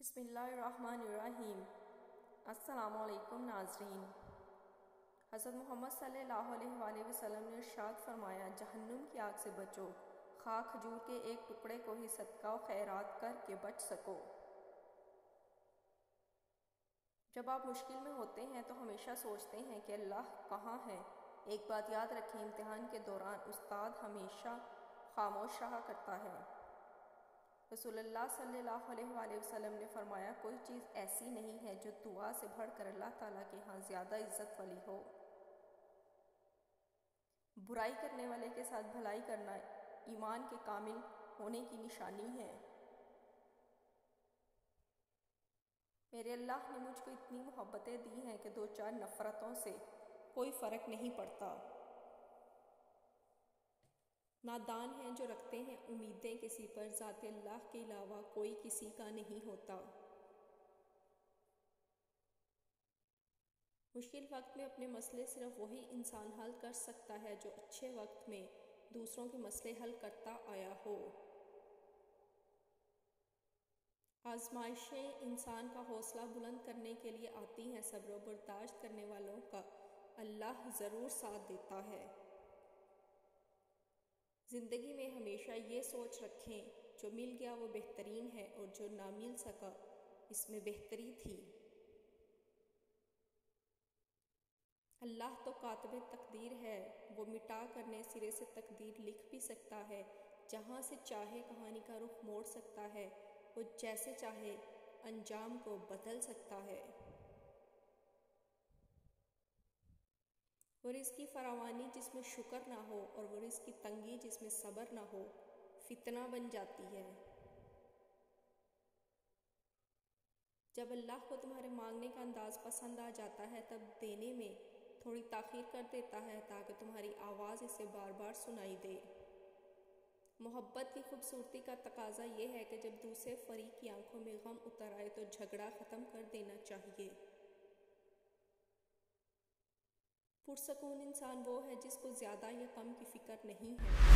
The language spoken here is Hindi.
बिस्मिल्लाहिर्रहमानिर्रहीम। अस्सलामुअलैकुम नाज़रीन। हज़रत मोहम्मद सल्लल्लाहु अलैहि वसल्लम ने इरशाद फरमाया, जहन्नुम की आग से बचो, खा खजूर के एक टुकड़े को ही सदका व खैरात करके बच सको। जब आप मुश्किल में होते हैं तो हमेशा सोचते हैं कि अल्लाह कहाँ है। एक बात याद रखें, इम्तिहान के दौरान उस्ताद हमेशा खामोश रहा करता है। रसूलुल्लाह सल्लल्लाहु अलैहि वसल्लम ने फरमाया, कोई चीज़ ऐसी नहीं है जो दुआ से बढ़कर अल्लाह ताला के यहाँ ज़्यादा इज्जत वाली हो। बुराई करने वाले के साथ भलाई करना ईमान के कामिल होने की निशानी है। मेरे अल्लाह ने मुझको इतनी मोहब्बतें दी हैं कि दो चार नफ़रतों से कोई फ़र्क नहीं पड़ता। नादान हैं जो रखते हैं उम्मीदें किसी पर, ज़ाते अल्लाह के अलावा कोई किसी का नहीं होता। मुश्किल वक्त में अपने मसले सिर्फ वही इंसान हल कर सकता है जो अच्छे वक्त में दूसरों के मसले हल करता आया हो। आजमाइशें इंसान का हौसला बुलंद करने के लिए आती हैं। सब्र व बर्दाश्त करने वालों का अल्लाह ज़रूर साथ देता है। ज़िंदगी में हमेशा ये सोच रखें, जो मिल गया वो बेहतरीन है और जो ना मिल सका इसमें बेहतरी थी। अल्लाह तो कातिबे तकदीर है, वो मिटा करने सिरे से तकदीर लिख भी सकता है। जहाँ से चाहे कहानी का रुख मोड़ सकता है, वो जैसे चाहे अंजाम को बदल सकता है। वो रिज़्क़ की फरावानी जिसमें शुक्र ना हो और वो रिज़्क़ की तंगी जिसमें सब्र ना हो फितना बन जाती है। जब अल्लाह को तुम्हारे मांगने का अंदाज़ पसंद आ जाता है, तब देने में थोड़ी ताख़ीर कर देता है ताकि तुम्हारी आवाज़ इसे बार बार सुनाई दे। मोहब्बत की खूबसूरती का तकाजा ये है कि जब दूसरे फरीक की आंखों में गम उतर आए तो झगड़ा ख़त्म कर देना चाहिए। पुरसकून इंसान वो है जिसको ज़्यादा या कम की फ़िक्र नहीं है।